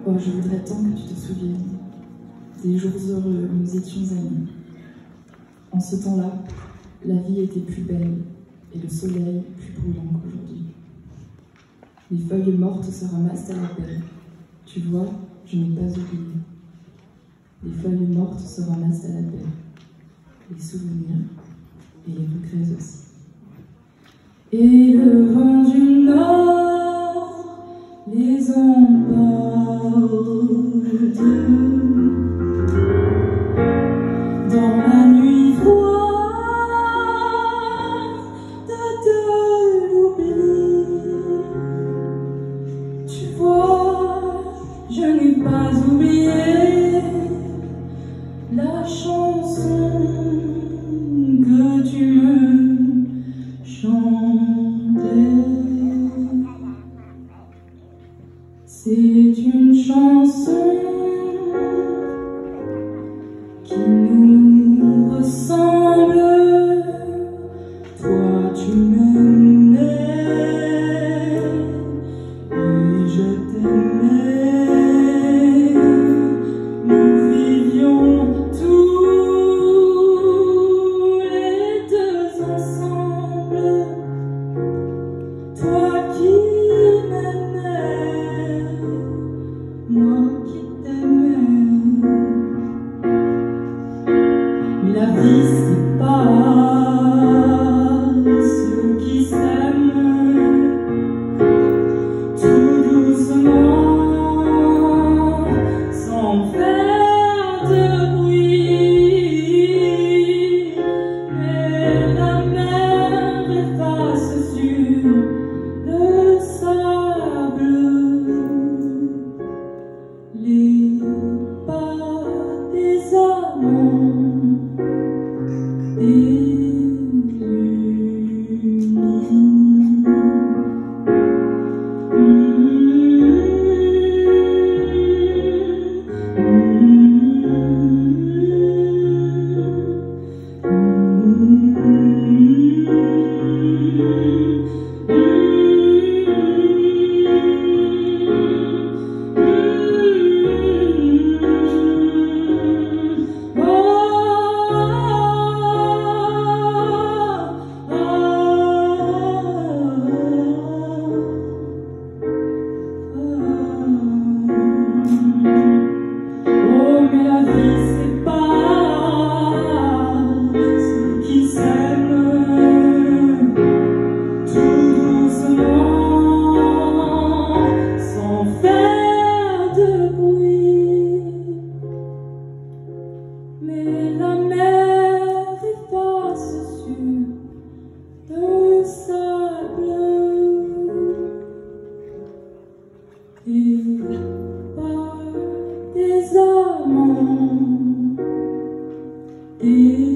Oh, je voudrais tant que tu te souviennes des jours heureux où nous étions amis. En ce temps-là, la vie était plus belle et le soleil plus brûlant qu'aujourd'hui. Les feuilles mortes se ramassent à la paix. Tu vois, je n'ai pas oublié. Les feuilles mortes se ramassent à la paix. Les souvenirs et les regrets aussi. Et le vent du nord les emporte dans la nuit froide de l'oubli. Tu vois, je n'ai pas oublié la chanson que tu me chantais. C'est une chanson qui nous ressemble. Toi tu m'aimais et je t'aimais. Nous vivions tous les deux ensemble. Toi qui m'aimais, moi qui t'aimais. La vie c'est pas ceux qui s'aiment tout doucement sans faire de bruit, mais la mer efface sur le sable les pas des amants. Mais la mer efface sur le sable et pas des amants.